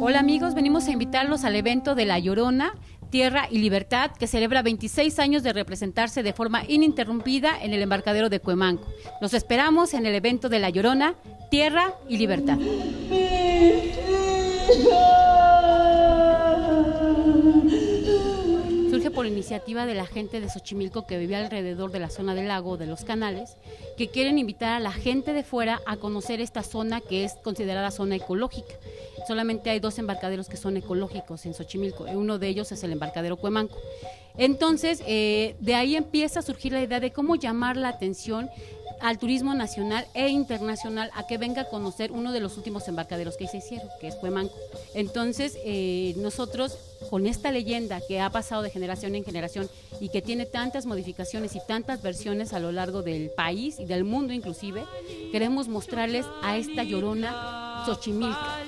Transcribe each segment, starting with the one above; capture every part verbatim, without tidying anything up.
Hola amigos, venimos a invitarlos al evento de La Llorona, Tierra y Libertad, que celebra veintiséis años de representarse de forma ininterrumpida en el embarcadero de Cuemanco. Los esperamos en el evento de La Llorona, Tierra y Libertad. Surge por iniciativa de la gente de Xochimilco que vive alrededor de la zona del lago, de los canales, que quieren invitar a la gente de fuera a conocer esta zona que es considerada zona ecológica. Solamente hay dos embarcaderos que son ecológicos en Xochimilco, uno de ellos es el embarcadero Cuemanco. Entonces, eh, de ahí empieza a surgir la idea de cómo llamar la atención al turismo nacional e internacional a que venga a conocer uno de los últimos embarcaderos que se hicieron, que es Cuemanco. Entonces, eh, nosotros, con esta leyenda que ha pasado de generación en generación y que tiene tantas modificaciones y tantas versiones a lo largo del país y del mundo inclusive, queremos mostrarles a esta Llorona Xochimilca.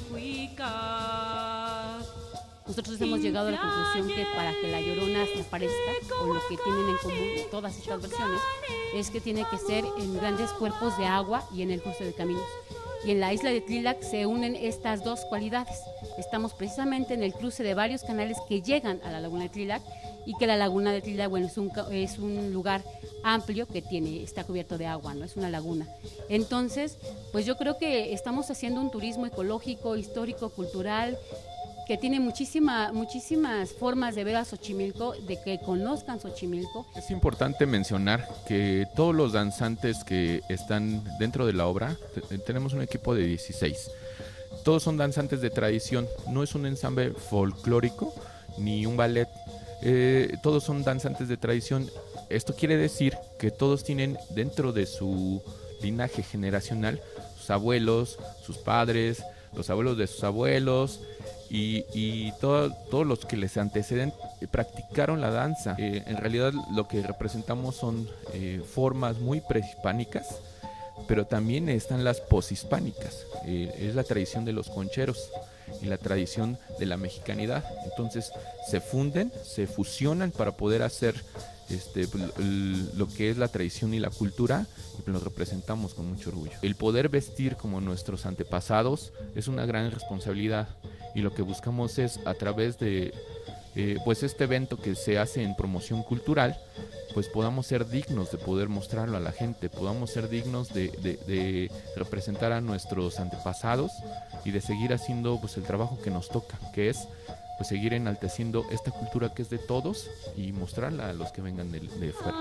Nosotros hemos llegado a la conclusión que para que la Llorona se aparezca, o lo que tienen en común todas estas versiones, es que tiene que ser en grandes cuerpos de agua y en el cruce de caminos. Y en la isla de Tlilac se unen estas dos cualidades. Estamos precisamente en el cruce de varios canales que llegan a la laguna de Tlilac, y que la laguna de Tlilac, bueno, es un, es un lugar amplio que tiene, está cubierto de agua, ¿no? Es una laguna. Entonces, pues yo creo que estamos haciendo un turismo ecológico, histórico, cultural, que tiene muchísima, muchísimas formas de ver a Xochimilco, de que conozcan Xochimilco. Es importante mencionar que todos los danzantes que están dentro de la obra, tenemos un equipo de dieciséis, todos son danzantes de tradición, no es un ensamble folclórico ni un ballet, eh, todos son danzantes de tradición. Esto quiere decir que todos tienen dentro de su linaje generacional sus abuelos, sus padres, los abuelos de sus abuelos, y, y todo, todos los que les anteceden eh, practicaron la danza. Eh, en realidad lo que representamos son eh, formas muy prehispánicas, pero también están las poshispánicas. Eh, es la tradición de los concheros y la tradición de la mexicanidad. Entonces se funden, se fusionan para poder hacer Este, lo que es la tradición y la cultura, y lo representamos con mucho orgullo. El poder vestir como nuestros antepasados es una gran responsabilidad, y lo que buscamos es, a través de eh, pues este evento que se hace en promoción cultural, pues podamos ser dignos de poder mostrarlo a la gente, podamos ser dignos de, de, de representar a nuestros antepasados y de seguir haciendo pues el trabajo que nos toca, que es pues seguir enalteciendo esta cultura que es de todos y mostrarla a los que vengan de, de fuera.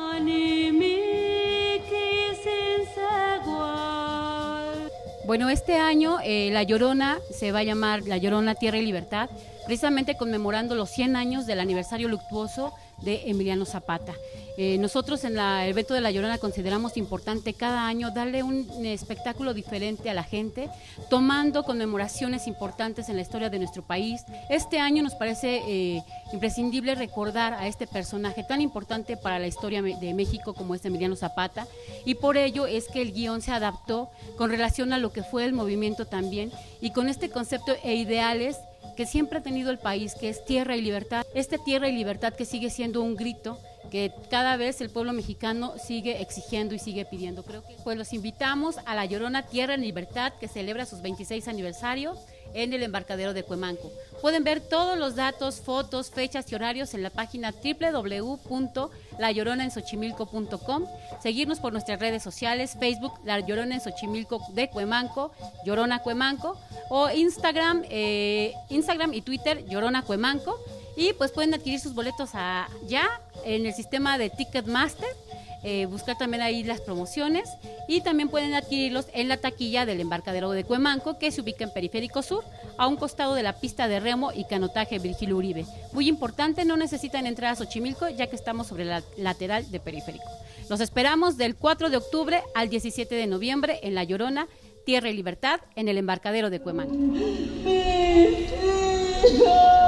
Bueno, este año eh, La Llorona se va a llamar La Llorona Tierra y Libertad, precisamente conmemorando los cien años del aniversario luctuoso de Emiliano Zapata. Eh, nosotros en la, el evento de La Llorona consideramos importante cada año darle un espectáculo diferente a la gente, tomando conmemoraciones importantes en la historia de nuestro país. Este año nos parece eh, imprescindible recordar a este personaje tan importante para la historia de México como es Emiliano Zapata, y por ello es que el guión se adaptó con relación a lo que fue el movimiento también, y con este concepto e ideales que siempre ha tenido el país, que es tierra y libertad. Esta tierra y libertad que sigue siendo un grito que cada vez el pueblo mexicano sigue exigiendo y sigue pidiendo. Creo que pues los invitamos a La Llorona Tierra en Libertad, que celebra sus veintiséis aniversario en el embarcadero de Cuemanco. Pueden ver todos los datos, fotos, fechas y horarios en la página doble u doble u doble u punto la llorona en xochimilco punto com, seguirnos por nuestras redes sociales, Facebook, La Llorona en Xochimilco de Cuemanco, Llorona Cuemanco, o Instagram, eh, Instagram y Twitter, Llorona Cuemanco, y pues pueden adquirir sus boletos allá en el sistema de Ticketmaster, eh, buscar también ahí las promociones, y también pueden adquirirlos en la taquilla del embarcadero de Cuemanco, que se ubica en Periférico Sur, a un costado de la pista de remo y canotaje Virgilio Uribe. Muy importante, no necesitan entrar a Xochimilco, ya que estamos sobre la lateral de Periférico. Los esperamos del cuatro de octubre al diecisiete de noviembre en La Llorona, Tierra y Libertad, en el embarcadero de Cuemanco.